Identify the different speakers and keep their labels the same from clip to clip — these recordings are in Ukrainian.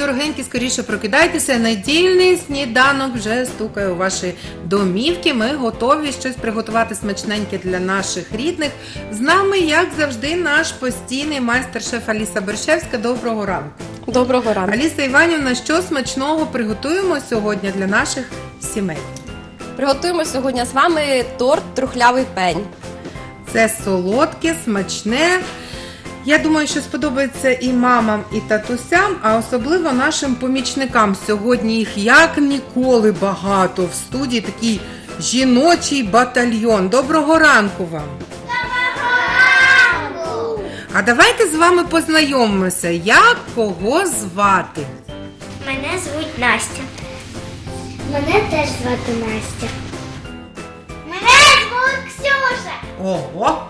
Speaker 1: дорогенькі, скоріше прокидайтеся. Недільний сніданок вже стукає у ваші домівки. Ми готові щось приготувати смачненьке для наших рідних. З нами, як завжди, наш постійний майстер-шеф Аліса Борщевська. Доброго ранку.
Speaker 2: Доброго ранку.
Speaker 1: Аліса Іванівна, що смачного приготуємо сьогодні для наших сімей?
Speaker 2: Приготуємо сьогодні з вами торт «Трухлявий пень».
Speaker 1: Це солодке, смачне. Я думаю, що сподобається і мамам, і татусям, а особливо нашим помічникам. Сьогодні їх як ніколи багато. В студії такий жіночий батальйон. Доброго ранку вам!
Speaker 3: Доброго ранку!
Speaker 1: А давайте з вами познайомимося. Як кого звати?
Speaker 3: Мене звуть Настя. Мене теж звати Настя. Мене звуть Ксюша.
Speaker 1: Ого!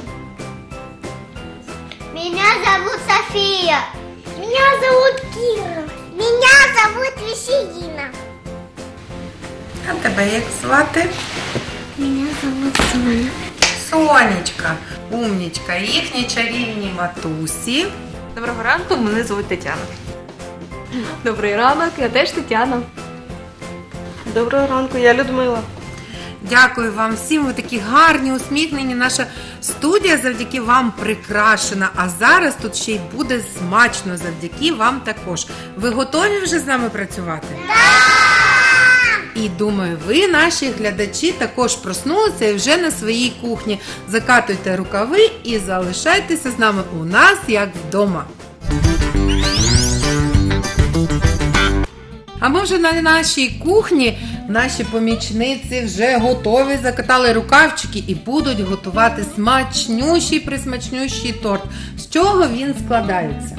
Speaker 3: Меня зовут София. Меня зовут Кира. Меня зовут Веселина.
Speaker 1: А тебе як звати?
Speaker 3: Меня зовут Соня.
Speaker 1: Сонечка, умнічка, їхні чарівні матусі.
Speaker 4: Доброго ранку, мене звуть Тетяна. Добрий ранок, я теж Тетяна. Доброго ранку, я Людмила.
Speaker 1: Дякую вам всім, ви такі гарні, усміхнені. Наша студія завдяки вам прикрашена, а зараз тут ще й буде смачно завдяки вам також. Ви готові вже з нами працювати? Так! І думаю, ви, наші глядачі, також проснулися і вже на своїй кухні. Закатуйте рукави і залишайтеся з нами у нас, як вдома. А ми вже на нашій кухні, наші помічниці вже готові, закатали рукавчики і будуть готувати смачнющий торт. З чого він складається?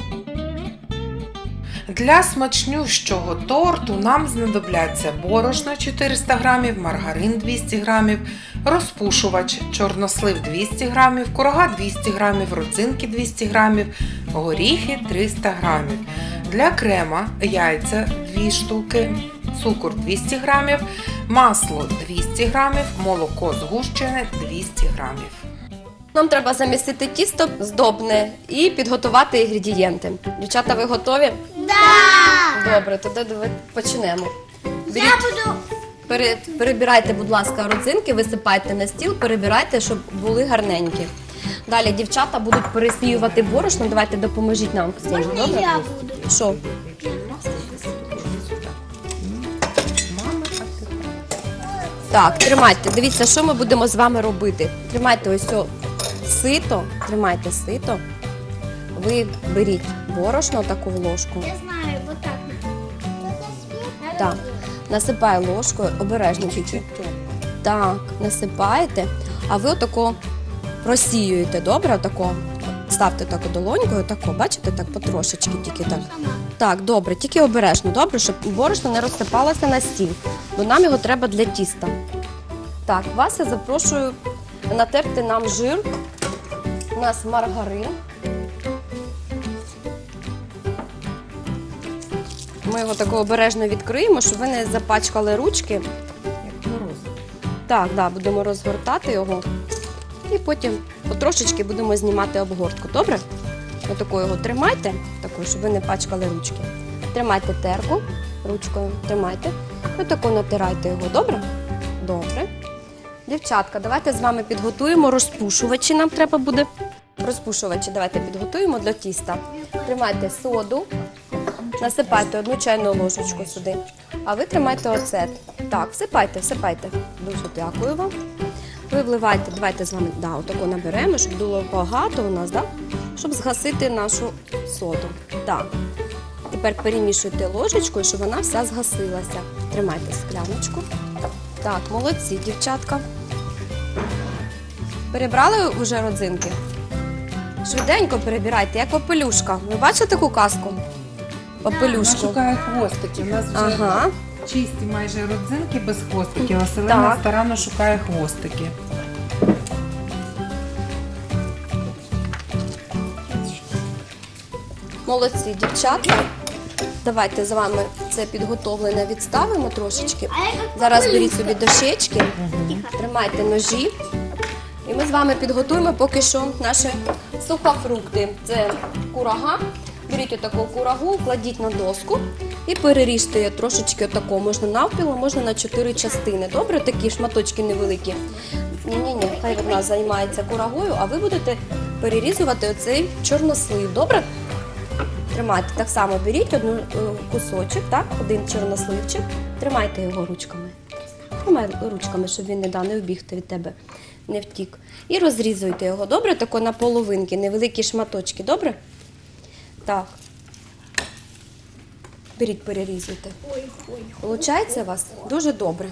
Speaker 1: Для смачнющого торту нам знадобляться борошно 400 грамів, маргарин 200 грамів, розпушувач, чорнослив 200 грамів, курага 200 грамів, родзинки 200 грамів, горіхи 300 грамів. Для крема яйця 2 штуки, цукор 200 грамів, масло 200 грамів, молоко згущене 200 грамів.
Speaker 2: Нам треба замісити тісто здобне і підготувати інгредієнти. Дівчата, ви готові?
Speaker 3: Да!
Speaker 2: Добре, тоді почнемо.
Speaker 3: Я буду...
Speaker 2: Перебирайте, будь ласка, родзинки, висипайте на стіл, перебирайте, щоб були гарненькі. Далі дівчата будуть пересіювати борошно. Давайте допоможіть нам.
Speaker 3: Можна
Speaker 2: добре?
Speaker 3: я буду?
Speaker 2: Що? Так, тримайте. Дивіться, що ми будемо з вами робити. Тримайте ось сито. Тримайте сито. Ви беріть борошно таку в ложку.
Speaker 3: Я знаю, вот так.
Speaker 2: Так. Насипаю ложкою, обережно тільки. Так, насипаєте, а ви отако просіюєте, добре? Отако. Ставте таку долонькою, отако, бачите, так потрошечки тільки так. Так, добре, тільки обережно, добре, щоб борошно не розсипалося на стіл, бо нам його треба для тіста. Так, вас я запрошую натерти нам жир. У нас маргарин. Ми його тако обережно відкриємо, щоб ви не запачкали ручки. Так, да, будемо розгортати його. І потім потрошечки будемо знімати обгортку, добре? Отако його тримайте, тако, щоб ви не пачкали ручки. Тримайте терку ручкою, тримайте. Отако натирайте його, добре? Добре. Дівчатка, давайте з вами підготуємо розпушувачі, нам треба буде. Розпушувачі давайте підготуємо для тіста. Тримайте соду, насипайте 1 чайну ложечку сюди, а ви тримайте оцет. Так, всипайте, всипайте. Дуже дякую вам. Ви вливайте, давайте з вами, отако наберемо, щоб було багато у нас, щоб згасити нашу соду. Так. Тепер перемішуйте ложечкою, щоб вона вся згасилася. Тримайте скляночку. Так, молодці, дівчатка. Перебрали вже родзинки? Швиденько перебирайте, як попелюшка. Ви бачите таку казку? Попелюшку.
Speaker 1: Вона шукає хвостики. У нас вже чисті майже родзинки без хвостиків, а Селена старанно шукає хвостики.
Speaker 2: Молодці, дівчатка. Давайте з вами це підготовлене відставимо трошечки. Зараз беріть собі дощечки, тримайте ножі. І ми з вами підготуємо поки що наші сухофрукти. Це курага беріть отаку курагу, кладіть на доску і переріжте її трошечки отако. Можна навпіл, можна на 4 частини. Добре, такі шматочки невеликі. Ні, хай вона займається курагою, а ви будете перерізувати оцей чорнослив. Добре? Тримайте. Так само беріть кусочок, так, один чорносливчик. Тримайте його ручками. Тримай ручками, щоб він не вбігти від тебе, не втік. І розрізуйте його, добре? Тако на половинки, невеликі шматочки, добре? Так. Беріть, перерізуйте. Получається у вас? Дуже добре.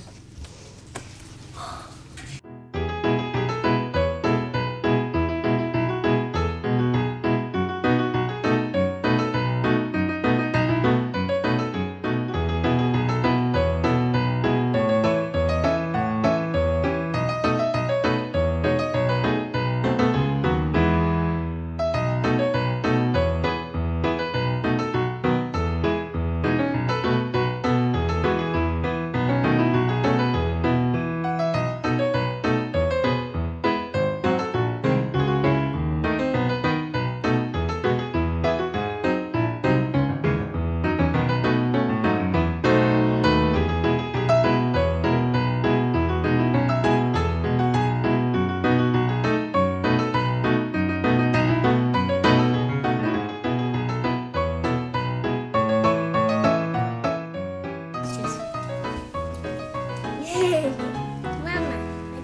Speaker 3: Мама,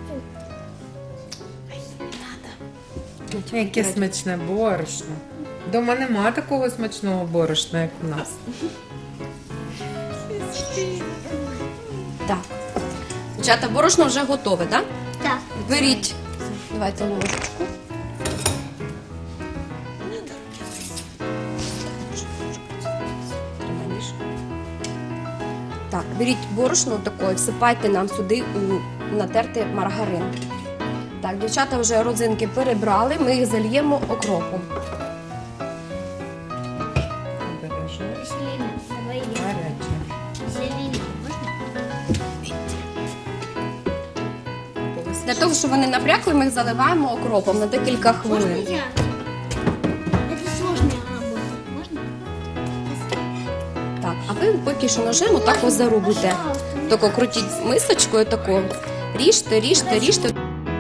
Speaker 1: Яке смачне борошно. Дома нема такого смачного борошна, як у нас.
Speaker 2: Так. Дівчата, борошно вже готове, так?
Speaker 3: так.
Speaker 2: Беріть. Давайте ложечку. Так, беріть борошно таке, всипайте нам сюди натертий маргарин. Так, дівчата вже родзинки перебрали, ми їх зальємо окропом.
Speaker 1: Обережно.
Speaker 3: Селина, давай я.
Speaker 1: Гаряче.
Speaker 3: Селина, можно?
Speaker 2: Для того, щоб вони напрякли, ми їх заливаємо окропом на декілька
Speaker 3: Можно
Speaker 2: хвилин.
Speaker 3: я? Это сложная работа. Можно?
Speaker 2: Так, а ви поки що ножем отак ось зарубуйте. Тако крутіть мисочкою тако. Ріжте, ріжте, ріжте.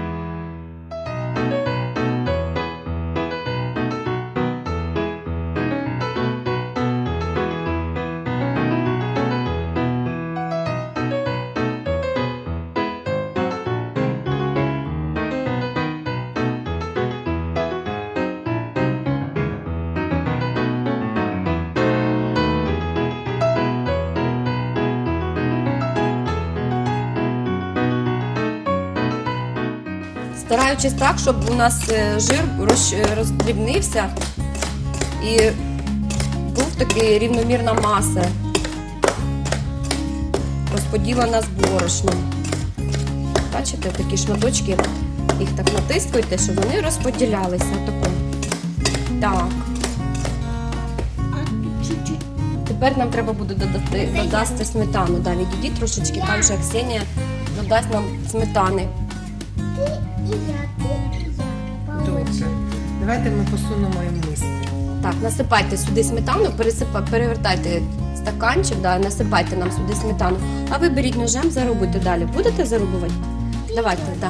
Speaker 2: Стараючись так, щоб у нас жир роздрібнився і був такий рівномірна маса, розподілена з борошном. Бачите, такі шматочки, їх так натискуйте, щоб вони розподілялися. Тако. Так.
Speaker 3: Чуть-чуть.
Speaker 2: Тепер нам треба буде додати сметану. Да, відійдіть трошечки, там вже Ксенія додасть нам сметани.
Speaker 3: И я.
Speaker 1: Добре. Давайте ми посунемо їм миску.
Speaker 2: Так, насипайте сюди сметану, перевертайте стаканчик, да, насипайте нам сюди сметану. А ви беріть ножем, зарубуйте далі. Будете зарубувати? Давайте, так.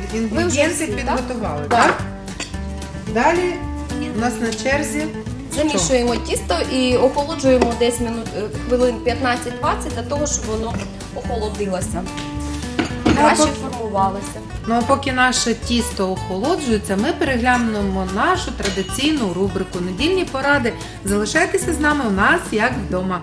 Speaker 1: Інгредієнти
Speaker 2: всі,
Speaker 1: підготували,
Speaker 2: так?
Speaker 1: так? Далі у нас на черзі
Speaker 2: Замішуємо тісто і охолоджуємо десь хвилин 15-20 для того, щоб воно охолодилося. Краще формувалося.
Speaker 1: Ну а поки наше тісто охолоджується, ми переглянемо нашу традиційну рубрику «Недільні поради». Залишайтеся з нами, у нас як вдома.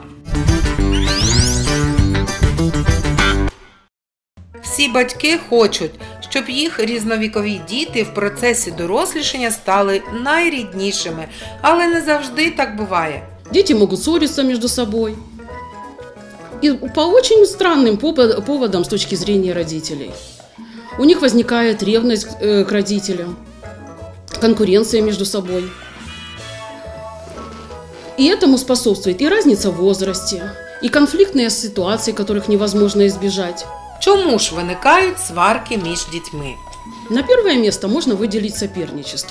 Speaker 1: Всі батьки хочуть, щоб їх різновікові діти в процесі дорослішання стали найріднішими, але не завжди так буває.
Speaker 5: Дети могут ссориться между собой. И по очень странным поводам с точки зрения родителей. У них возникает ревность к родителям, конкуренция между собой. И этому способствует и разница в возрасте, и конфликтные ситуации, которых невозможно избежать.
Speaker 1: Чому ж виникають сварки між дітьми?
Speaker 5: На первое место можно выделить соперничество.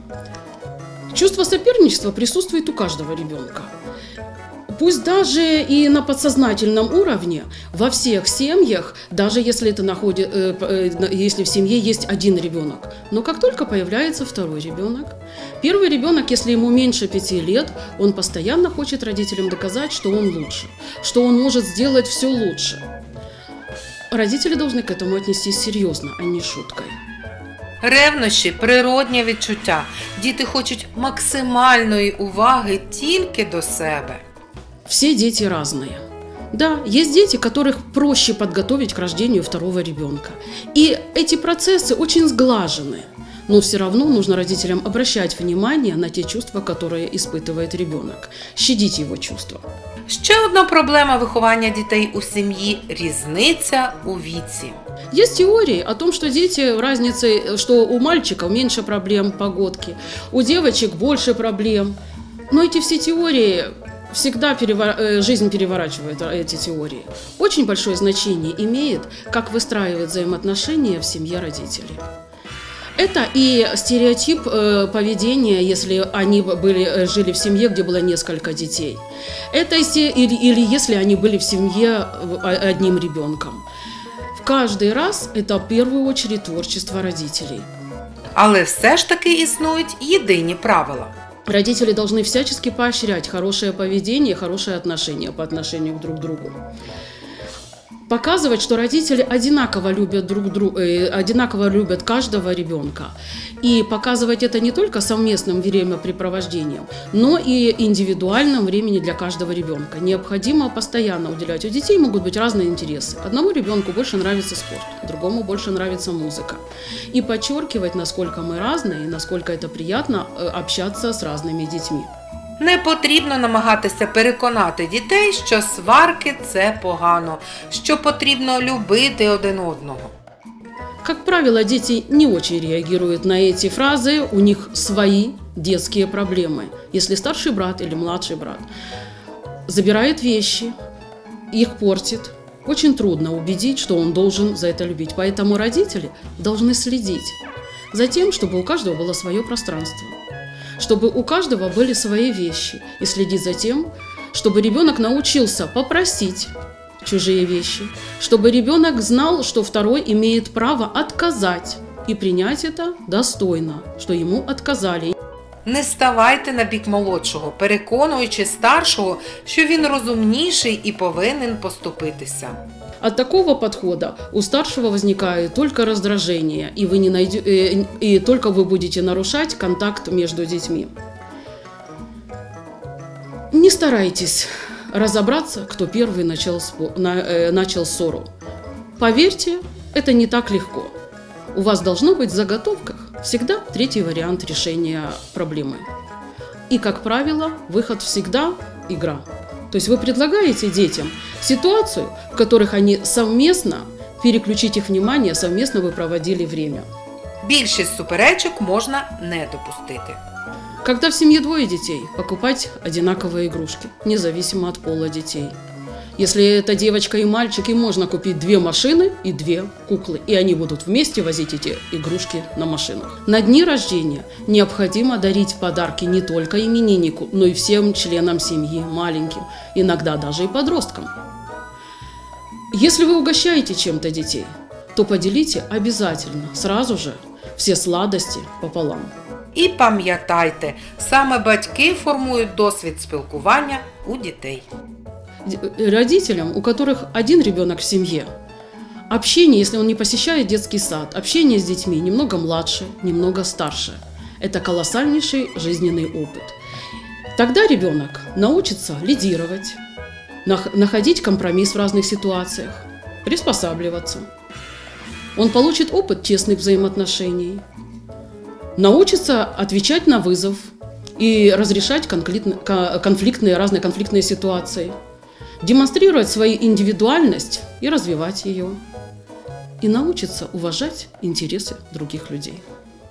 Speaker 5: Чувство соперничества присутствует у каждого ребенка. Пусть даже и на подсознательном уровне, во всех семьях, даже если если в семье есть один ребенок. Но как только появляется второй ребенок, первый ребенок, если ему меньше 5 лет, он постоянно хочет родителям доказать, что он лучше, что он может сделать все лучше. Родители должны к этому отнестись серьезно, а не шуткой.
Speaker 1: Ревнощі – природнє відчуття. Діти хочуть максимальної уваги тільки до себе.
Speaker 5: Все дети разные. Да, есть дети, которых проще подготовить к рождению второго ребенка. И эти процессы очень сглажены. Но все равно нужно родителям обращать внимание на те чувства, которые испытывает ребенок. Щадить его чувства.
Speaker 1: Ще одна проблема виховання дітей у сім'ї – різниця у віці.
Speaker 5: Есть теории о том, что что у мальчиков меньше проблем погодки, у девочек больше проблем. Но эти все теории всегда жизнь переворачивает эти теории. Очень большое значение имеет, как выстраивать взаимоотношения в семье родителей. Это и стереотип поведения, если они жили в семье, где было несколько детей. Это или если они были в семье одним ребенком. Каждый раз это в первую очередь творчество родителей.
Speaker 1: Але все ж таки існують єдині правила.
Speaker 5: Родители должны всячески поощрять хорошее поведение, хорошие отношения по отношению друг к другу. Показывать, что родители одинаково любят друг друга, одинаково любят каждого ребенка. И показывать это не только совместным времяпрепровождением, но и индивидуальным времени для каждого ребенка. Необходимо постоянно уделять. У детей могут быть разные интересы. Одному ребенку больше нравится спорт, другому больше нравится музыка. И подчеркивать, насколько мы разные, и насколько это приятно общаться с разными детьми.
Speaker 1: Не потрібно намагатися переконати дітей, що сварки – це погано, що потрібно любити один одного.
Speaker 5: Как правило, дети не очень реагируют на эти фразы, у них свои детские проблемы. Если старший брат или младший брат забирает вещи, их портит, очень трудно убедить, что он должен за это любить. Поэтому родители должны следить за тем, чтобы у каждого было свое пространство, чтобы у каждого были свои вещи, и следить за тем, чтобы ребенок научился попросить чужие вещи, чтобы ребенок знал, что второй имеет право отказать и принять это достойно, что ему отказали.
Speaker 1: Не ставайте на бік молодшого, переконуючи старшого, що він розумніший і повинен поступитися.
Speaker 5: От такого подхода у старшего возникает только раздражение, и только вы будете нарушать контакт между детьми. Не старайтесь разобраться, кто первый начал ссору. Поверьте, это не так легко. У вас должно быть в заготовках всегда третий вариант решения проблемы. И, как правило, выход всегда – игра. То есть вы предлагаете детям ситуацию, в которых они совместно, переключить их внимание, совместно вы проводили время.
Speaker 1: Більшість суперечок можна не допустити.
Speaker 5: Когда в семье двое детей, покупать одинаковые игрушки, независимо от пола детей. Если это девочка и мальчик, им можно купить 2 машины и 2 куклы, и они будут вместе возить эти игрушки на машинах. На дни рождения необходимо дарить подарки не только имениннику, но и всем членам семьи, маленьким, иногда даже и подросткам. Если вы угощаете чем-то детей, то поделите обязательно сразу же все сладости пополам.
Speaker 1: І пам'ятайте, саме батьки формують досвід спілкування у дітей.
Speaker 5: Родителям, у которых один ребенок в семье, общение, если он не посещает детский сад, общение с детьми немного младше, немного старше. Это колоссальнейший жизненный опыт. Тогда ребенок научится лидировать, находить компромисс в разных ситуациях, приспосабливаться. Он получит опыт честных взаимоотношений, научится отвечать на вызов и разрешать разные конфликтные ситуации, демонстрировать свою индивидуальность и развивать ее, и научится уважать интересы других людей.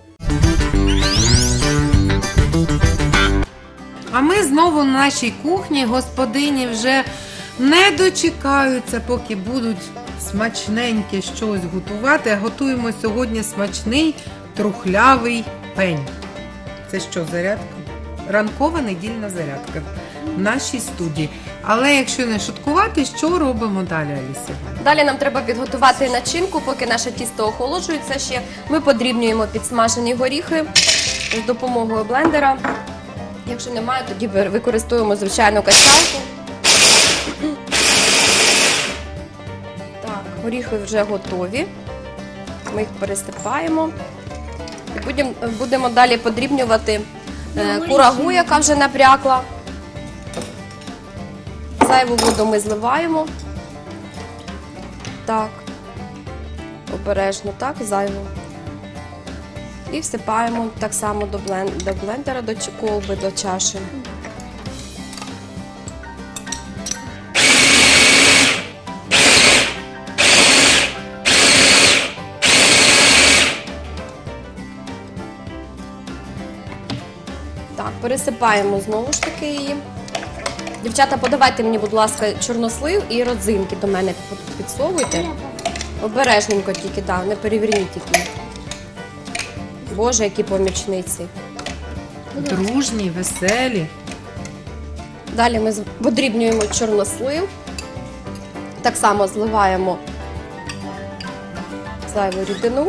Speaker 1: А ми знову на нашій кухні. Господині вже не дочекаються, поки будуть смачненьке щось готувати. Готуємо сьогодні смачний трухлявий пень. Це що, зарядка? Ранкова недільна зарядка в нашій студії. Але якщо не шуткувати, що робимо далі, Алісія?
Speaker 2: Далі нам треба підготувати начинку, поки наше тісто охолоджується ще. Ми подрібнюємо підсмажені горіхи з допомогою блендера. Якщо немає, тоді використовуємо звичайну качалку. Так, горіхи вже готові. Ми їх пересипаємо. І будемо далі подрібнювати курагу, яка вже набрякла. Зайву воду ми зливаємо. Так. Обережно, так, зайву. І всипаємо так само до блендера, до колби, до чаші. Так, пересипаємо знову ж таки її. Дівчата, подавайте мені, будь ласка, чорнослив і родзинки до мене підсовуйте. Обережненько тільки, так, не переверніть тільки. Боже, які помічниці.
Speaker 1: Дружні, веселі.
Speaker 2: Далі ми подрібнюємо чорнослив. Так само зливаємо зайву рідину.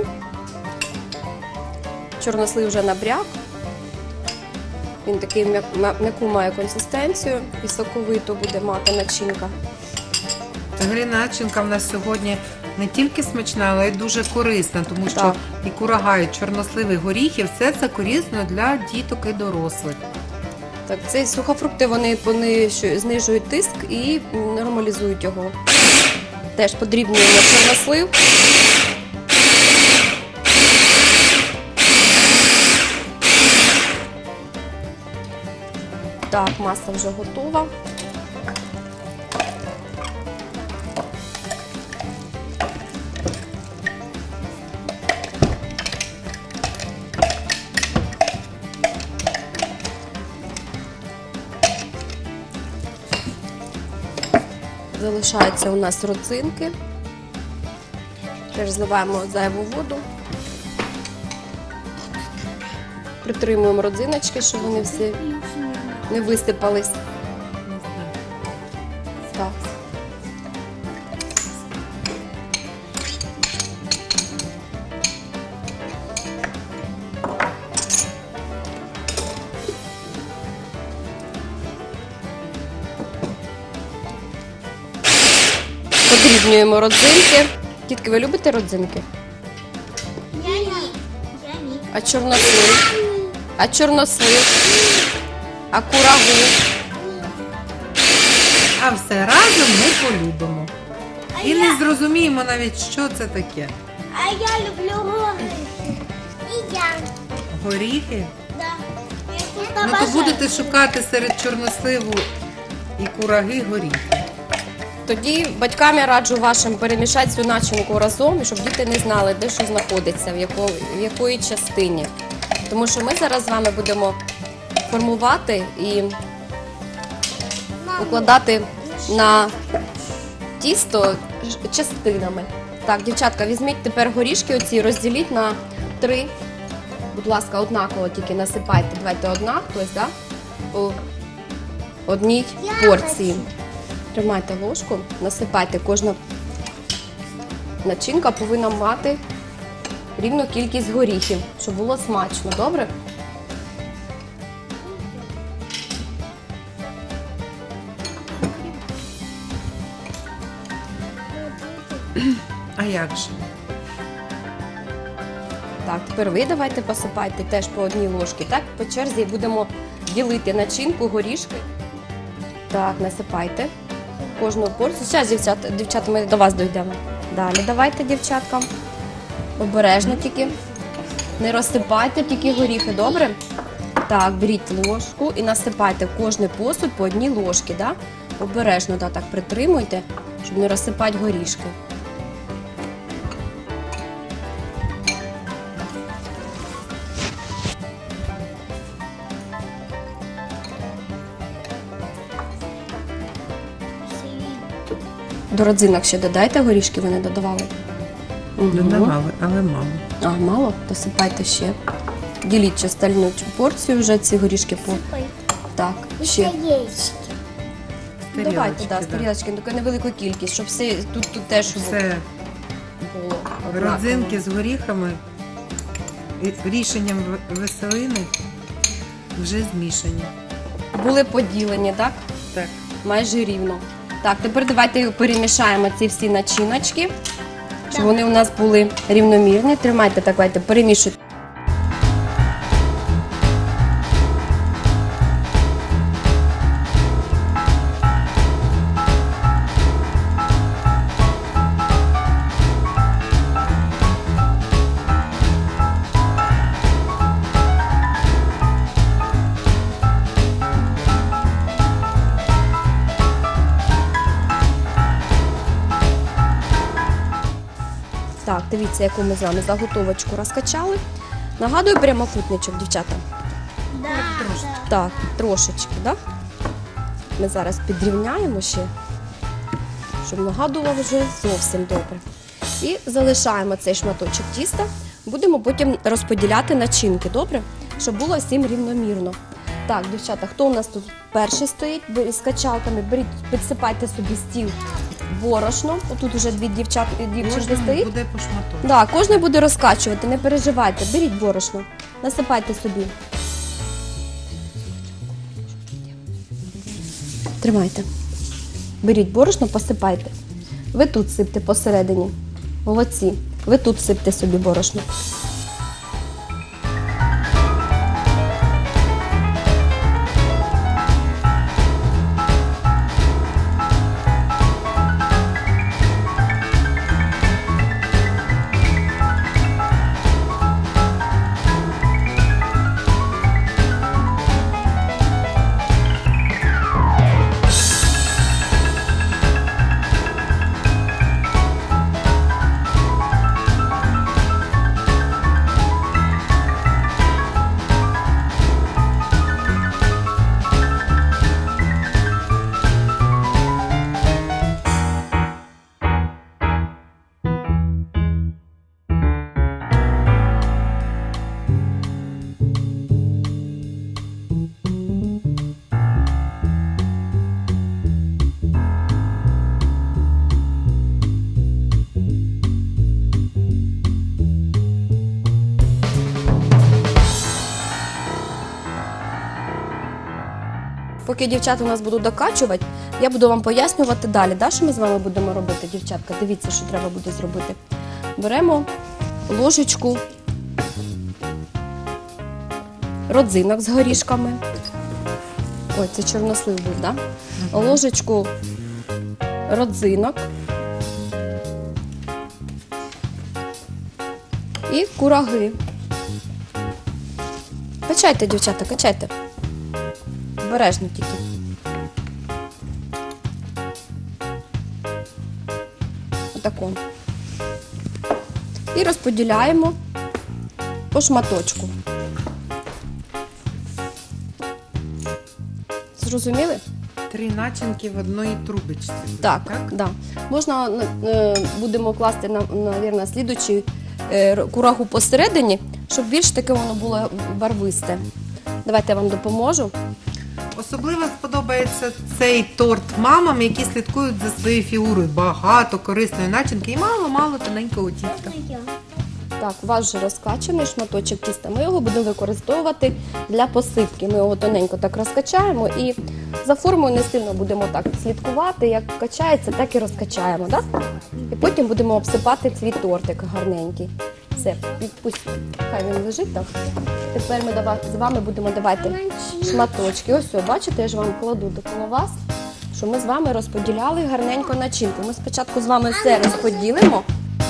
Speaker 2: Чорнослив вже набряк. Він такий м'яку має консистенцію і соковиту буде мати начинка.
Speaker 1: Взагалі начинка в нас сьогодні не тільки смачна, але й дуже корисна, тому що
Speaker 2: Так.
Speaker 1: і курага, і чорносливи, горіхи – все це корисно для діток і дорослих.
Speaker 2: Так, ці сухофрукти вони знижують тиск і нормалізують його. Теж подрібнюємо чорнослив. Так, маса вже готова. Залишаються у нас родзинки. Теж зливаємо зайву воду. Притримуємо родзиночки, щоб вони всі не висипались. Так. Подрібнюємо родзинки. Дітки, ви любите родзинки?
Speaker 3: Я не.
Speaker 2: А чорнослив? А чорнослив? А курагу?
Speaker 1: А все разом ми полюбимо. І не зрозуміємо навіть, що це таке.
Speaker 3: А я люблю горіхи. І я.
Speaker 1: Горіхи?
Speaker 3: Да. Я тут
Speaker 1: Ну то
Speaker 3: обожаю.
Speaker 1: будете шукати серед чорносливу і кураги горіхи.
Speaker 2: Тоді батькам я раджу вашим перемішати цю начинку разом, щоб діти не знали, де що знаходиться, в якої частині. Тому що ми зараз з вами будемо формувати і укладати на тісто частинами. Так, дівчатка, візьміть тепер горішки оці, розділіть на 3. Будь ласка, однаково тільки насипайте. Давайте одна, хтось, да? По одній порції. Тримайте ложку, насипайте начинка повинна мати рівну кількість горіхів, щоб було смачно, добре?
Speaker 1: А як же?
Speaker 2: Так, тепер ви давайте посипайте теж по одній ложці. Так, по черзі будемо ділити начинку, горішки. Так, насипайте кожну порцію. Зараз, дівчата, ми до вас дійдемо. Далі давайте, дівчаткам. Обережно тільки. Не розсипайте тільки горіхи, добре? Так, беріть ложку і насипайте в кожний посуд по одній ложці. Да? Обережно так притримуйте, щоб не розсипати горішки. До родзинок ще додайте горішки, ви не додавали?
Speaker 1: Додавали, але мало.
Speaker 2: А, мало? Досипайте ще. Діліть остальну порцію вже ці горішки по. Так, ще.
Speaker 3: Яєчки.
Speaker 2: Давайте, да, з тарілочки, тільки невелику кількість, щоб все тут теж
Speaker 1: Все,
Speaker 2: було однаково.
Speaker 1: родзинки з горіхами, і рішенням Веселини вже змішані.
Speaker 2: Були поділені, так?
Speaker 1: Так.
Speaker 2: Майже рівно. Так, тепер давайте перемішаємо ці всі начиночки, щоб вони у нас були рівномірні. Тримайте так, давайте, перемішуйте. Так, дивіться, яку ми з вами заготовочку розкачали. Нагадую прямокутничок, дівчата.
Speaker 3: Да.
Speaker 2: Так, трошечки, так? Ми зараз підрівняємо ще, щоб нагадувало вже зовсім добре. І залишаємо цей шматочок тіста. Будемо потім розподіляти начинки, добре? Щоб було всім рівномірно. Так, дівчата, хто у нас тут перший стоїть? Беріть з качалками, беріть, підсипайте собі стіл борошно. Отут вже дві дівчинки
Speaker 1: Кожному
Speaker 2: стоїть.
Speaker 1: буде по шматочку.
Speaker 2: Так, кожен буде розкачувати, не переживайте. Беріть борошно, насипайте собі. Тримайте. Беріть борошно, посипайте. Ви тут сипте посередині. Молодці. Ви тут сипте собі борошно. Поки дівчата у нас будуть докачувати, я буду вам пояснювати далі. Да, що ми з вами будемо робити, дівчатка? Дивіться, що треба буде зробити. Беремо ложечку родзинок з горішками. Ой, це чорнослив був, так? Да? Ложечку родзинок. І кураги. Качайте, дівчата, качайте. Обережно тільки. Отако. І розподіляємо по шматочку. Зрозуміли?
Speaker 1: 3 начинки в одній трубочці.
Speaker 2: Так, да. Можна, будемо класти, мабуть, слідуючий курагу посередині, щоб більш таке воно було барвисте. Давайте я вам допоможу.
Speaker 1: Особливо сподобається цей торт мамам, які слідкують за своєю фігурою. Багато корисної начинки і мало-мало тоненького тіста.
Speaker 2: Так, у вас вже розкачаний шматочок тіста. Ми його будемо використовувати для посипки. Ми його тоненько так розкачаємо і за формою не сильно будемо так слідкувати. Як качається, так і розкачаємо. Да? І потім будемо обсипати свій тортик гарненький. Все, відпусть, хай він лежить так. Тепер ми з вами будемо давати шматочки. Ось, бачите, я ж вам кладу коло вас, що ми з вами розподіляли гарненько начинку. Ми спочатку з вами все розподілимо.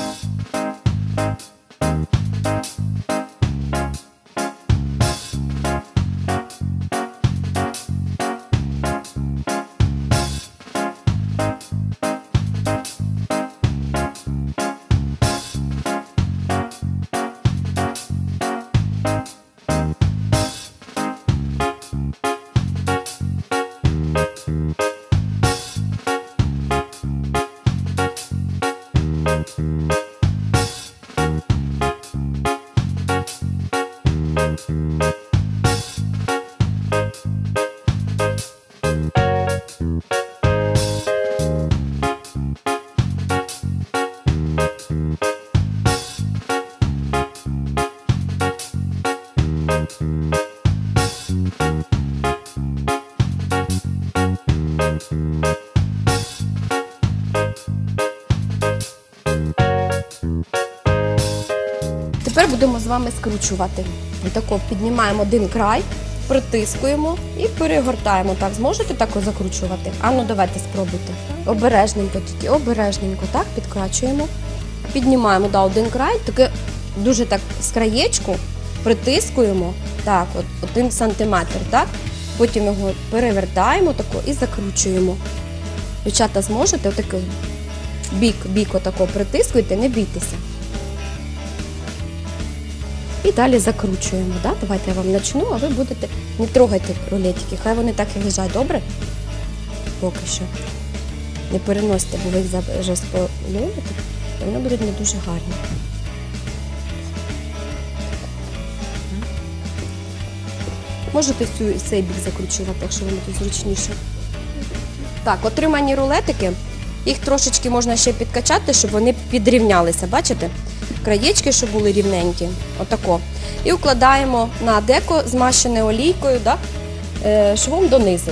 Speaker 2: Тепер будемо з вами скручувати. Отако піднімаємо один край, притискуємо і перегортаємо. Так, зможете так закручувати? Ану, давайте спробуйте. Обережненько тільки, обережненько, так, підкрачуємо. Піднімаємо, один край, таке дуже так з краєчку притискуємо, так, 1 сантиметр, так. Потім його перевертаємо тако і закручуємо. Дівчата, зможете? Отакий бік отако притискуйте, не бійтеся. І далі закручуємо. Да? Давайте я вам почну, а ви будете, не трогайте рулетики, хай вони так і лежать, добре? Поки що. Не переносите, бо ви їх вже споловите, і вони будуть не дуже гарні. Можете цей бік закручувати, якщо вам тут зручніше. Так, отримані рулетики, їх трошечки можна ще підкачати, щоб вони підрівнялися, бачите? Краєчки, щоб були рівненькі, отако. І укладаємо на деко, змащене олійкою, да? Швом донизу.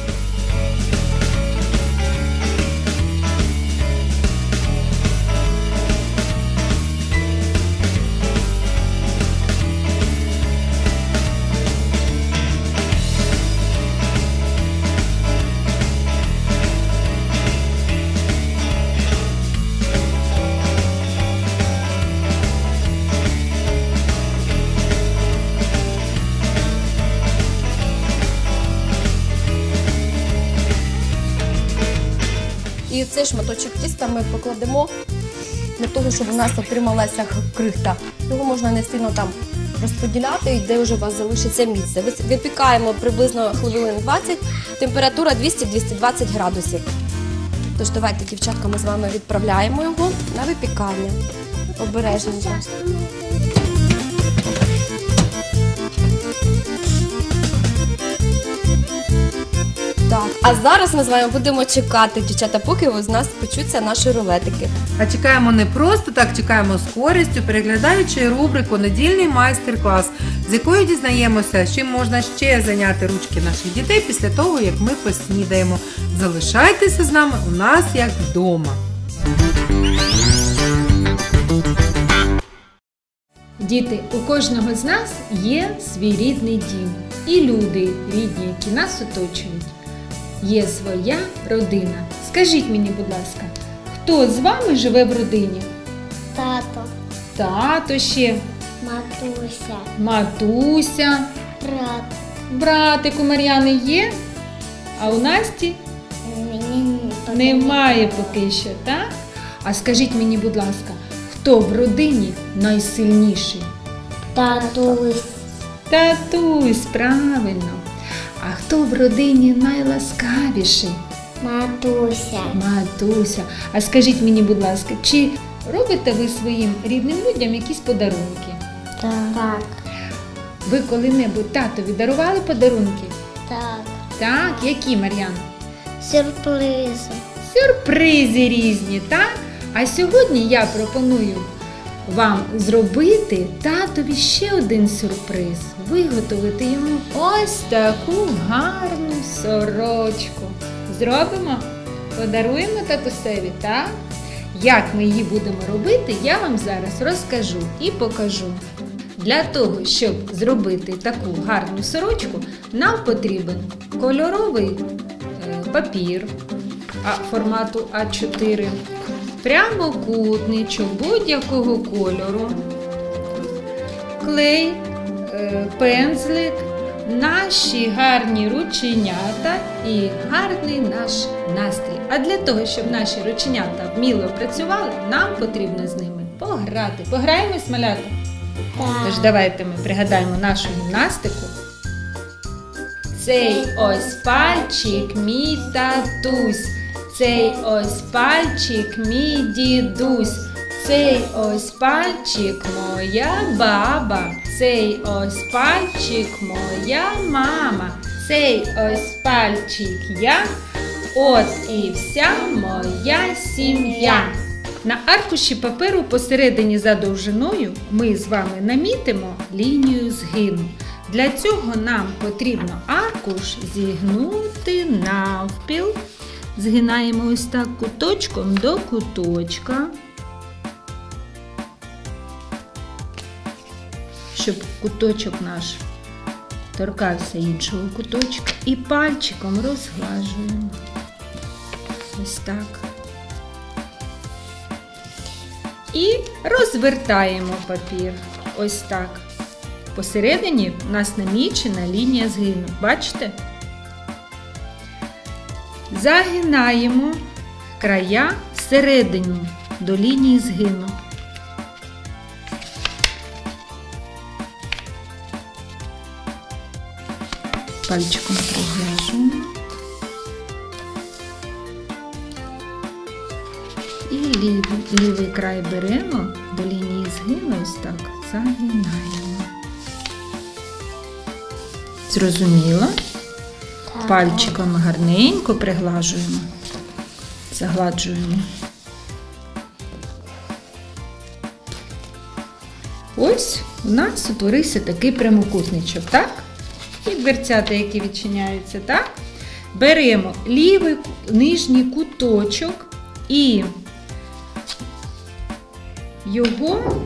Speaker 2: І цей шматочок тіста ми покладемо для того, щоб у нас отрималася крихта. Його можна не сильно там розподіляти, і де вже у вас залишиться місце. Випікаємо приблизно хвилин 20, температура 200-220 градусів. Тож давайте, дівчатка, ми з вами відправляємо його на випікання. Обережненько. Так, а зараз ми з вами будемо чекати, дівчата, поки з нас печуться наші рулетики.
Speaker 1: А чекаємо не просто так, чекаємо з користю, переглядаючи рубрику «Недільний майстер-клас», з якою дізнаємося, чим можна ще зайняти ручки наших дітей після того, як ми поснідаємо. Залишайтеся з нами, у нас як вдома.
Speaker 6: Діти, у кожного з нас є свій рідний дім. І люди рідні, які нас оточують. Є своя родина. Скажіть мені, будь ласка, хто з вами живе в родині?
Speaker 3: Тато,
Speaker 6: Тато ще,
Speaker 3: матуся,
Speaker 6: матуся,
Speaker 3: брат.
Speaker 6: братик у Мар'яни є, а у Насті
Speaker 3: Мені
Speaker 6: немає поки що, так? А скажіть мені, будь ласка, хто в родині найсильніший?
Speaker 3: Татусь,
Speaker 6: Татусь, правильно. А хто в родині найласкавіший?
Speaker 3: матуся.
Speaker 6: Матуся. А скажіть мені, будь ласка, чи робите ви своїм рідним людям якісь подарунки?
Speaker 3: Так,
Speaker 6: Ви коли-небудь татові дарували подарунки?
Speaker 3: так.
Speaker 6: Так, які, Мар'яна?
Speaker 3: Сюрпризи.
Speaker 6: Сюрпризи різні, так? А сьогодні я пропоную вам зробити татові ще один сюрприз. Виготовити йому ось таку гарну сорочку. Зробимо? Подаруємо татусеві, так? Як ми її будемо робити, я вам зараз розкажу і покажу. Для того, щоб зробити таку гарну сорочку, нам потрібен кольоровий папір формату А4, прямокутничок будь-якого кольору, клей, пензлик, наші гарні рученята і гарний наш настрій. А для того, щоб наші рученята вміло працювали, нам потрібно з ними пограти. Пограємось, малята? Тож давайте ми пригадаємо нашу гімнастику. Цей ось пальчик мій татусь, цей ось пальчик мій дідусь, цей ось пальчик моя баба, цей ось пальчик моя мама, цей ось пальчик я, от і вся моя сім'я. На аркуші паперу посередині за довжиною ми з вами намітимо лінію згину. Для цього нам потрібно аркуш зігнути навпіл. Згинаємо ось так куточком до куточка, щоб куточок наш торкався іншого куточка. І пальчиком розглажуємо. Ось так. І розвертаємо папір. Ось так. Посередині у нас намічена лінія згину. Бачите? Загинаємо края всередині до лінії згину. Пальчиком проглажуємо. І лівий край беремо до лінії згину, ось так, загинаємо. Зрозуміло? Пальчиком гарненько приглажуємо, загладжуємо. Ось у нас утворився такий прямокутничок, так? І дверцята, які відчиняються, так? Беремо лівий нижній куточок і його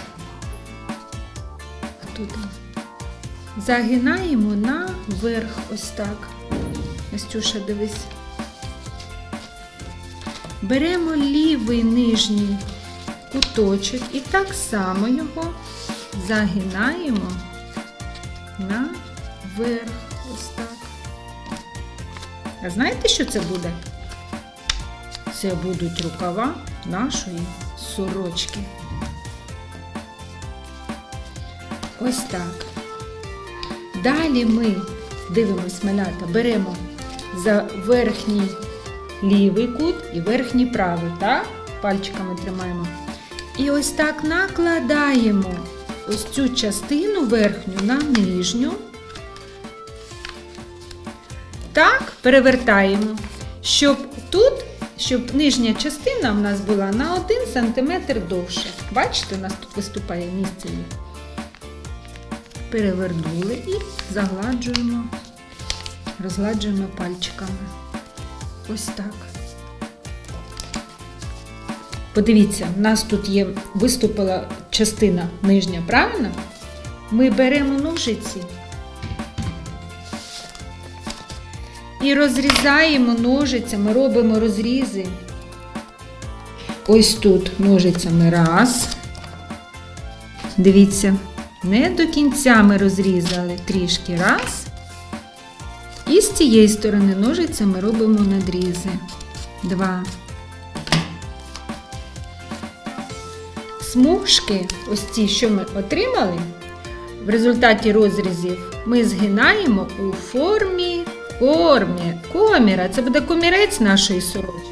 Speaker 6: загинаємо наверх, ось так. Настюша, дивись. Беремо лівий нижній куточок і так само його загинаємо наверх, ось так. А знаєте, що це буде? Це будуть рукава нашої сорочки. Ось так. Далі ми дивимось, малята, беремо за верхній лівий кут і верхній правий, так? Пальчиками тримаємо. І ось так накладаємо ось цю частину верхню на нижню. Так, перевертаємо, щоб нижня частина в нас була на 1 см довше. Бачите, у нас тут виступає місце. Перевернули і загладжуємо, розгладжуємо пальчиками. Ось так. Подивіться, у нас тут є виступила частина нижня, правильно? Ми беремо ножиці і розрізаємо ножицями, робимо розрізи. Ось тут ножицями раз. Дивіться, не до кінця ми розрізали, трішки раз. І з цієї сторони ножицями робимо надрізи. 2. Смужки, ось ці, що ми отримали, в результаті розрізів ми згинаємо у формі коміра. Це буде комірець нашої сорочки.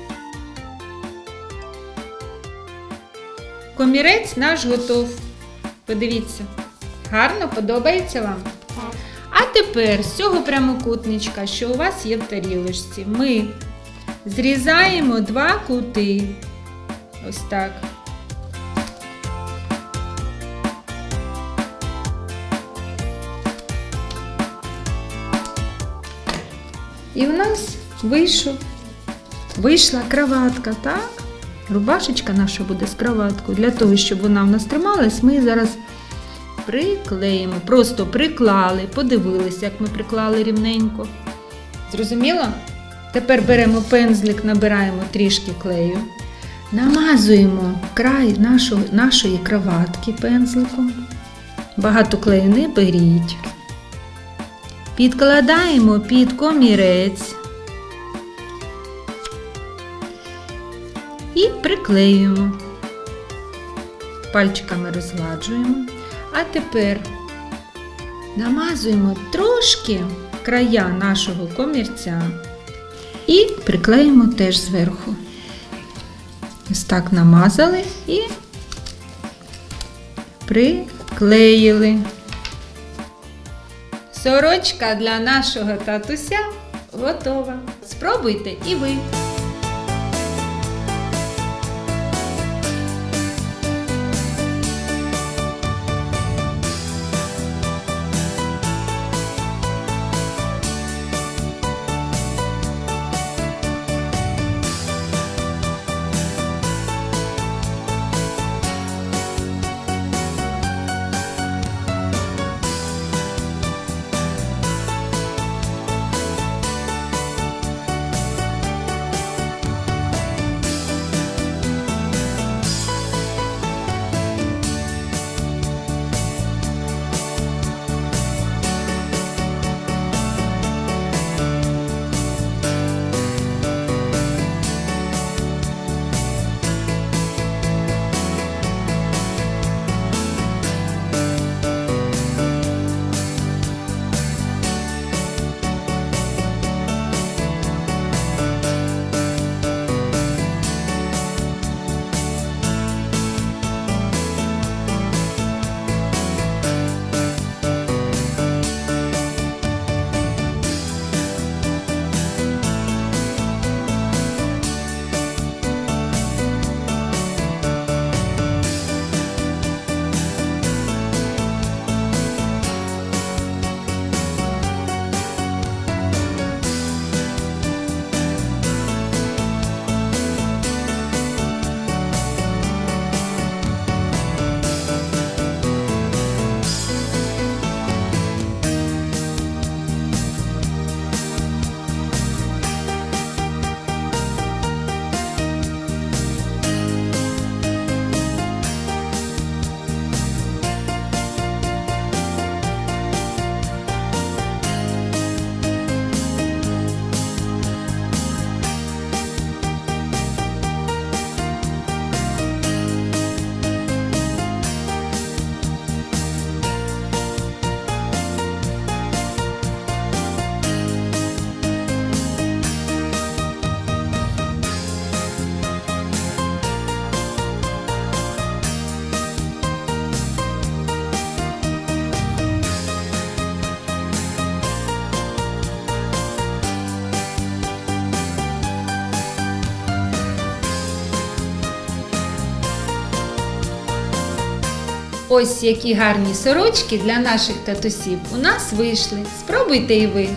Speaker 6: Комірець наш готов. Подивіться. Гарно? Подобається вам? А тепер з цього прямокутничка, що у вас є в тарілочці, ми зрізаємо 2 кути. Ось так. І в нас вийшла краватка, так? Рубашечка наша буде з краваткою. Для того, щоб вона в нас трималась, ми зараз приклеїмо. Просто приклали, подивилися, як ми приклали рівненько. Зрозуміло? Тепер беремо пензлик, набираємо трішки клею. Намазуємо край нашої краватки пензликом. Багато клею не беріть. Підкладаємо під комірець і приклеюємо. Пальчиками розгладжуємо. А тепер намазуємо трошки края нашого комірця і приклеїмо теж зверху. Ось так намазали і приклеїли. Сорочка для нашого татуся готова. Спробуйте і ви. Ось які гарні сорочки для наших татусів у нас вийшли. Спробуйте і ви.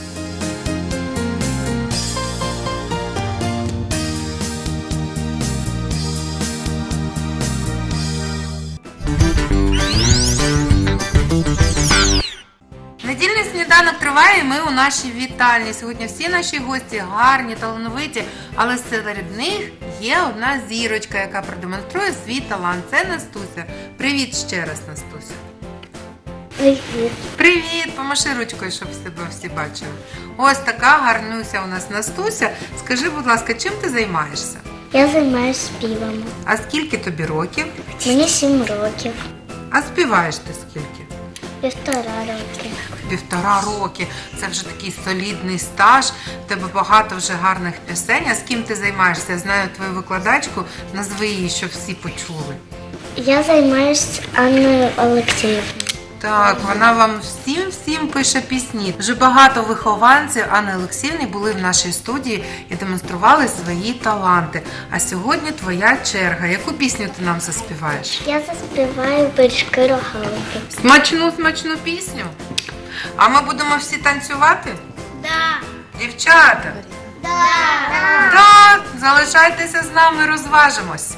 Speaker 1: Недільний сніданок триває, і ми у нашій вітальні. Сьогодні всі наші гості гарні, талановиті, але серед них є одна зірочка, яка продемонструє свій талант. Це Настуся. Привіт ще раз, Настуся.
Speaker 3: Привіт.
Speaker 1: Привіт! Помаши ручкою, щоб себе всі бачили. Ось така гарнюся у нас Настуся. Скажи, будь ласка, чим ти займаєшся?
Speaker 3: Я займаюся співом.
Speaker 1: А скільки тобі років?
Speaker 3: Мені 7 років.
Speaker 1: А співаєш ти скільки?
Speaker 3: 1,5 роки.
Speaker 1: 1,5 роки. Це вже такий солідний стаж. В тебе багато вже гарних пісень. А з ким ти займаєшся? Я знаю твою викладачку. Назви її, щоб всі почули.
Speaker 3: Я займаюся Анною Олексіївною.
Speaker 1: Так, вона вам всім пише пісні. Вже багато вихованців Анни Олексіївни були в нашій студії і демонстрували свої таланти. А сьогодні твоя черга. Яку пісню ти нам заспіваєш?
Speaker 3: Я заспіваю пиріжки рогалики.
Speaker 1: Смачну пісню? А ми будемо всі танцювати?
Speaker 3: Да.
Speaker 1: Дівчата?
Speaker 3: Да.
Speaker 1: Так, залишайтеся з нами, розважимось.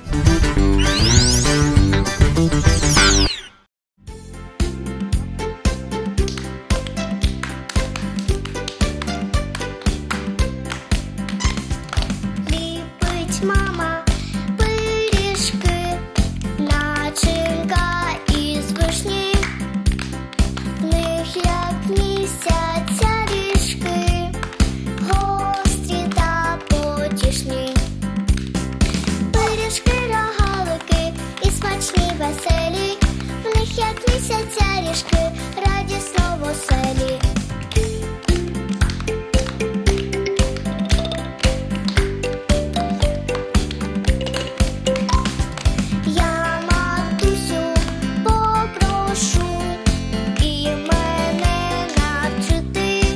Speaker 3: Ліпить мама пиріжки, начинка із вишні. В них як місяця ріжки, гострі та потішні. Пиріжки, рогалики і смачні веселі. В них як місяця ріжки, радісно в оселі. Я матусю попрошу і мене навчити.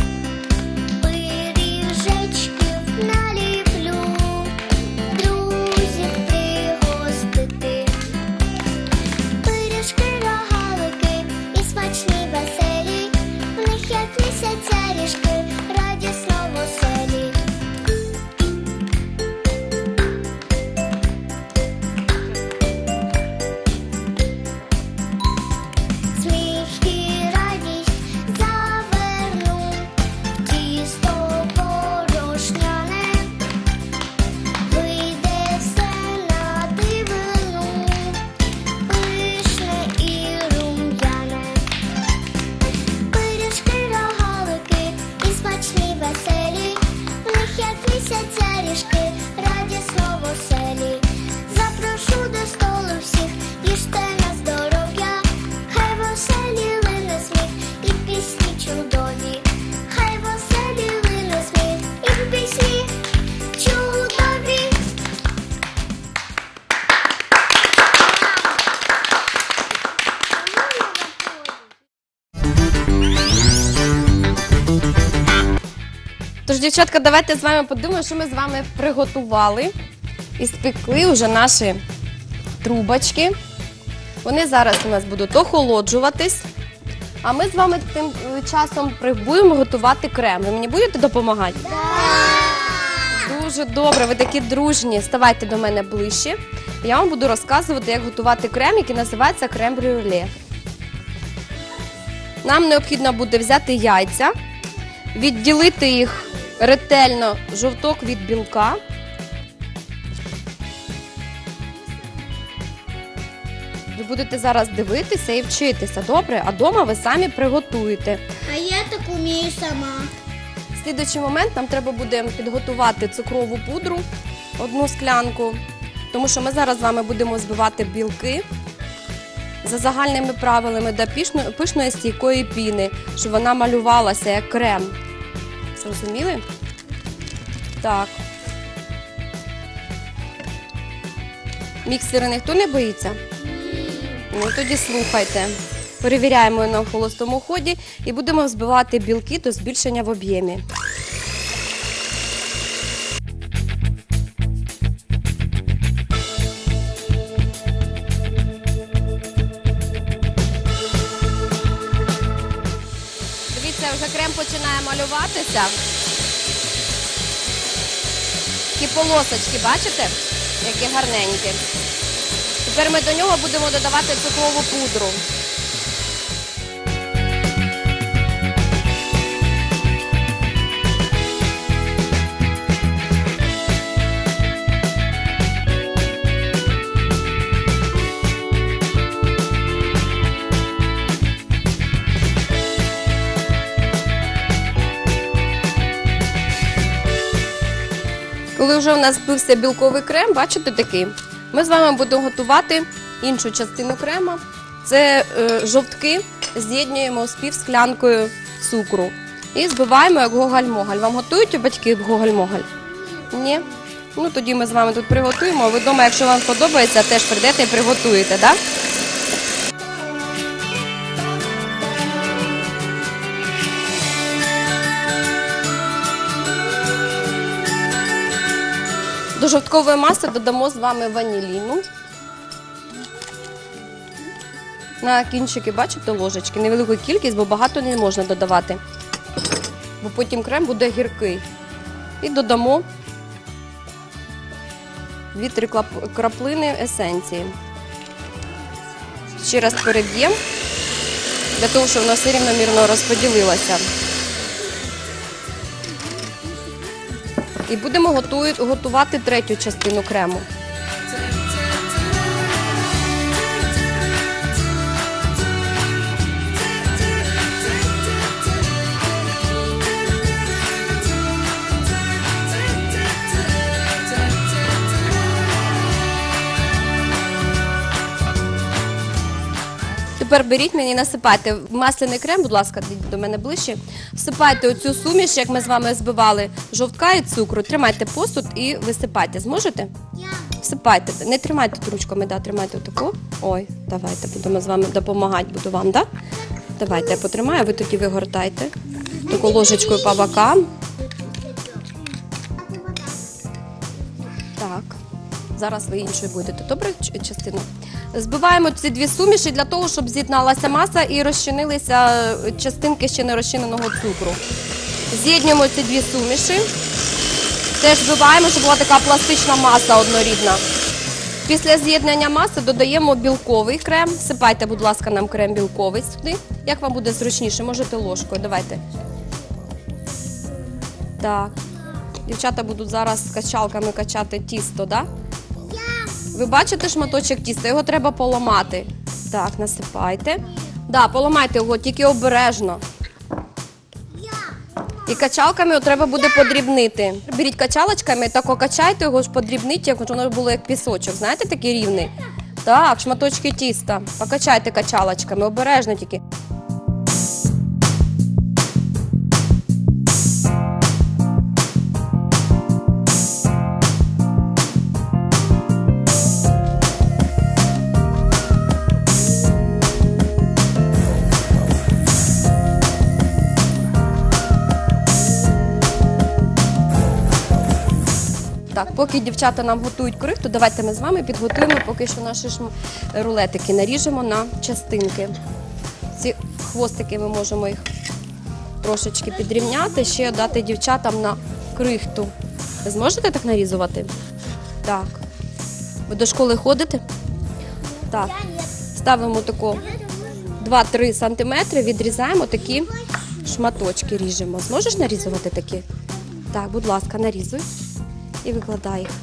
Speaker 3: Пиріжечків наліплю, друзів пригостити. Пиріжки, рогалики і смачні веселі. В них як місяця ріжки, радісно в оселі. Сміх і радість заверну в тісто борошняне. Вийде все на дивину, пишне і рум'яне. Пиріжки, рогалики і смачні веселі. В них як місяця ріжки, радісно в оселі. Запрошу до столу всіх, їжте на здоров'я. Хай в оселі лине сміх і пісні чудові. Хай в оселі лине сміх і пісні чудові.
Speaker 2: Тож, дівчатка, давайте з вами подумаємо, що ми з вами приготували і спекли вже наші трубочки. Вони зараз у нас будуть охолоджуватись, а ми з вами тим часом будемо готувати крем. Ви мені будете допомагати? Дуже добре, ви такі дружні. Ставайте до мене ближче. Я вам буду розказувати, як готувати крем, який називається крем-брюле. Нам необхідно буде взяти яйця, відділити їх ретельно жовток від білка. Ви будете зараз дивитися і вчитися, добре? А вдома ви самі приготуєте.
Speaker 3: А я так умію сама.
Speaker 2: Слідуючий момент нам треба буде підготувати цукрову пудру, 1 склянку, тому що ми зараз з вами будемо збивати білки за загальними правилами до пишної стійкої піни, щоб вона малювалася як крем. Зрозуміли? Так. Міксери ніхто не боїться? Ну, тоді слухайте. Перевіряємо на холостому ході і будемо взбивати білки до збільшення в об'ємі. Дивіться, вже крем починає малюватися. Такі полосочки, бачите? Які гарненькі. Тепер ми до нього будемо додавати цукрову пудру. Коли вже у нас збився білковий крем, бачите такий, ми з вами будемо готувати іншу частину крема. Це жовтки з'єднуємо з півсклянкою цукру і збиваємо як гогаль-могаль. Вам готують батьки гогаль-могаль? Ні? Ну тоді ми з вами тут приготуємо. Ви вдома, якщо вам подобається, теж прийдете і приготуєте, так? До жовткової маси додамо з вами ваніліну. На кінчики, бачите, ложечки. Невелику кількість, бо багато не можна додавати. Бо потім крем буде гіркий. І додамо 2-3 краплини есенції. Ще раз переб'ємо, для того, щоб вона все рівномірно розподілилася. І будемо готувати третю частину крему. Тепер беріть мені і насипайте в масляний крем, будь ласка, до мене ближче. Всипайте оцю суміш, як ми з вами збивали, жовтка і цукру. Тримайте посуд і висипайте. Зможете? Всипайте. Не тримайте ручками, да, тримайте отаку. Ой, давайте, будемо з вами допомагати, буду вам, да? Давайте, я потримаю, ви тоді вигортайте. Таку ложечкою по бокам. Так. Зараз ви іншою будете. Добре, частину? Збиваємо ці дві суміші для того, щоб з'єдналася маса і розчинилися частинки ще не розчиненого цукру. З'єднуємо ці дві суміші. Теж збиваємо, щоб була така пластична маса однорідна. Після з'єднання маси додаємо білковий крем. Всипайте, будь ласка, нам крем білковий сюди. Як вам буде зручніше, можете ложкою. Давайте. Так. Дівчата будуть зараз з качалками качати тісто, так? Ви бачите шматочок тіста? Його треба поламати. Так, насипайте. Так, поламайте його, тільки обережно. І качалками його треба буде подрібнити. Беріть качалочками, так окачайте його, подрібніть, як воно було як пісочок. Знаєте, такий рівний? Так, шматочки тіста. Покачайте качалочками, обережно тільки. Так, поки дівчата нам готують крихту, давайте ми з вами підготуємо поки що наші рулетики. Наріжемо на частинки. Ці хвостики ми можемо їх трошечки підрівняти, ще дати дівчатам на крихту. Ви зможете так нарізувати? Так. Ви до школи ходите? Так. Ставимо тако 2-3 см, відрізаємо такі шматочки, ріжемо. Зможеш нарізувати такі? Так, будь ласка, нарізуй. І викладай їх.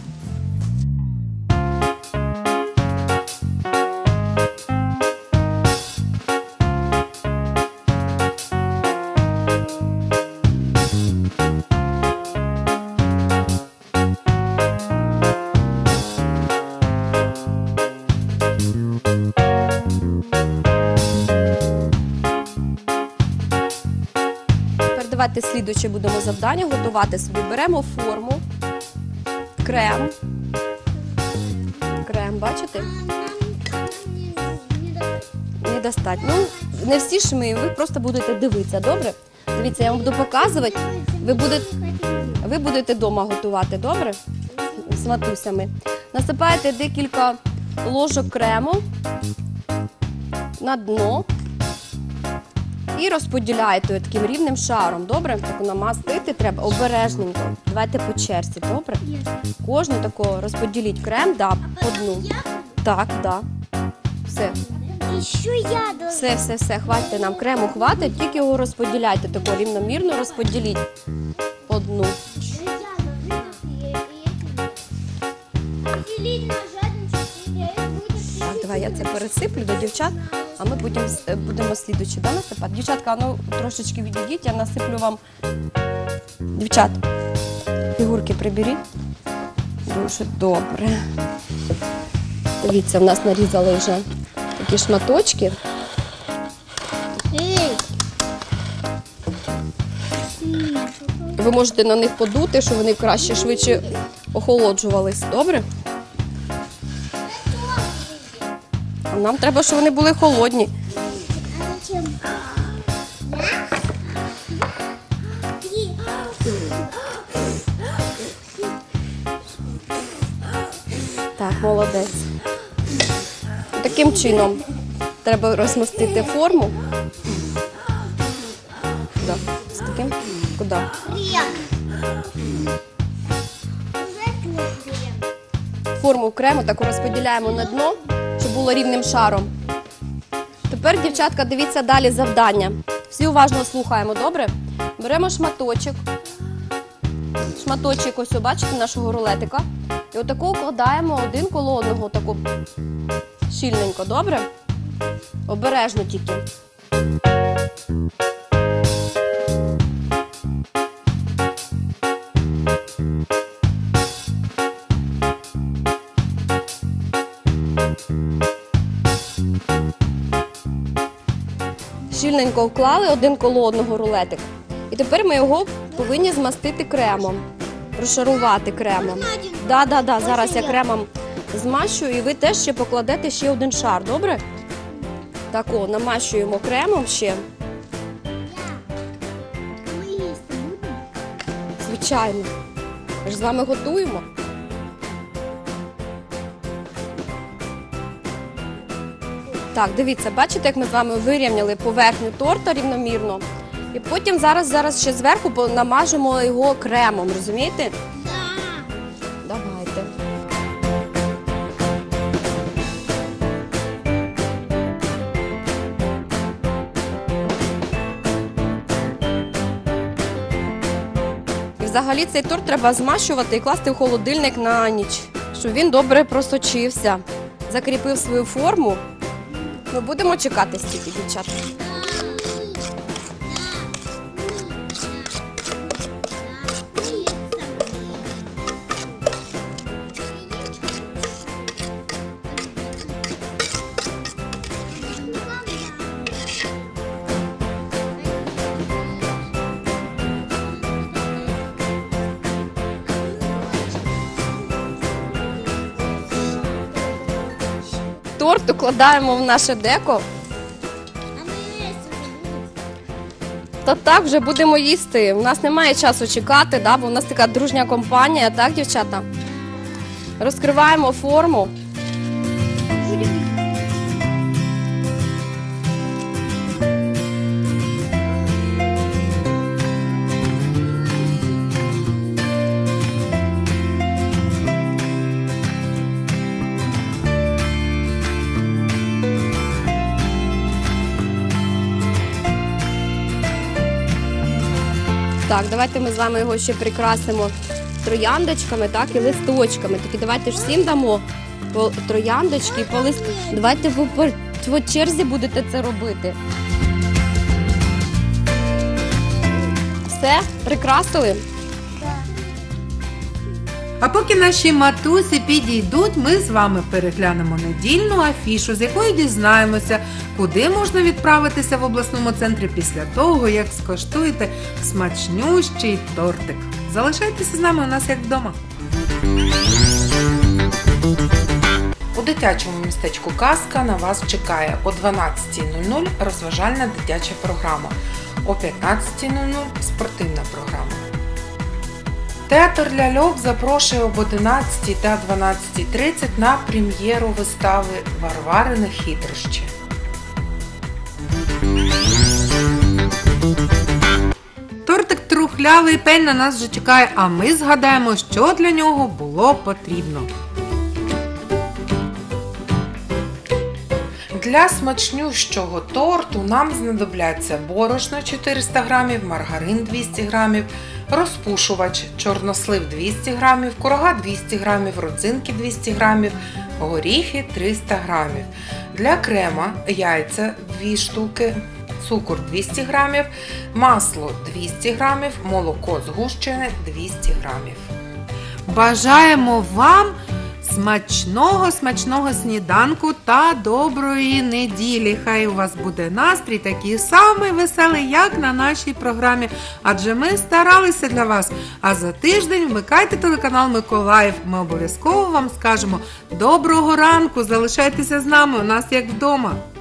Speaker 2: Тепер давайте слідуюче будемо завдання готувати собі. Беремо форму. Крем. Крем, бачите? Недостатньо. Ну, не всі шми, ви просто будете дивитися, добре? Дивіться, я вам буду показувати. Ви будете вдома готувати, добре? З матусями. Насипаєте декілька ложок крему на дно і розподіляєте таким рівним шаром, добре? Так намастити треба обережненько. Давайте по черзі, добре? Кожну таку розподіліть крем, да, по дну. Так, да. Все. Все, хватить нам крему, хватить, тільки його розподіляйте, тако рівномірно розподіліть по дну. Так, давай я це пересиплю до дівчат, а ми потім будемо слідучі, да, насипати? Дівчатка, ну трошечки відійдіть, я насиплю вам. Дівчат, фігурки приберіть. Дуже добре. Дивіться, в нас нарізали вже такі шматочки. Ви можете на них подути, щоб вони краще, швидше охолоджувались. Добре? А нам треба, щоб вони були холодні. Молодець. Таким чином треба розмістити форму. Да. З таким. Куди? Форму крему так розподіляємо на дно, щоб було рівним шаром. Тепер, дівчатка, дивіться далі завдання. Всі уважно слухаємо, добре? Беремо шматочок. Шматочок, ось, бачите, нашого рулетика. І отако укладаємо один коло одного, тако щільненько, добре? Обережно тільки. Щільненько вклали один коло одного рулетик. І тепер ми його повинні змастити кремом, розшарувати кремом. Да, зараз я кремом змащую і ви теж ще покладете ще один шар, добре? Так, намащуємо кремом ще. Звичайно. Ми ж з вами готуємо. Так, дивіться, бачите, як ми з вами вирівняли поверхню торта рівномірно. І потім зараз ще зверху намажемо його кремом, розумієте? Давайте. І взагалі цей торт треба змащувати і класти в холодильник на ніч, щоб він добре просочився, закріпив свою форму. Ми будемо чекати стільки, дівчата. Торт укладаємо в наше деко. Та так, вже будемо їсти. У нас немає часу чекати, да, бо у нас така дружня компанія, так, дівчата? Розкриваємо форму. Так, давайте ми з вами його ще прикрасимо трояндочками, так, і листочками. Тільки давайте ж всім дамо по трояндочки і по листу. Давайте ви по черзі будете це робити. Все, прикрасили?
Speaker 1: А поки наші матусі підійдуть, ми з вами переглянемо недільну афішу, з якої дізнаємося, куди можна відправитися в обласному центрі після того, як скоштуєте смачнющий тортик. Залишайтеся з нами, у нас як вдома. У дитячому містечку «Казка» на вас чекає о 12:00 розважальна дитяча програма, о 15:00 спортивна програма. Театр ляльок запрошує об 11 та 12:30 на прем'єру вистави «Варварини хитрощі». Тортик трухлявий пень на нас вже чекає, а ми згадаємо, що для нього було потрібно. Для смачнющого торту нам знадобляться борошно 400 г, маргарин 200 г, розпушувач, чорнослив 200 г, курага 200 г, родзинки 200 г, горіхи 300 г. Для крема яйця 2 штуки, цукор 200 г, масло 200 г, молоко згущене 200 г. Бажаємо вам смачного сніданку та доброї неділі. Хай у вас буде настрій такий самий веселий, як на нашій програмі. Адже ми старалися для вас. А за тиждень вмикайте телеканал Миколаїв. Ми обов'язково вам скажемо доброго ранку. Залишайтеся з нами, у нас як вдома.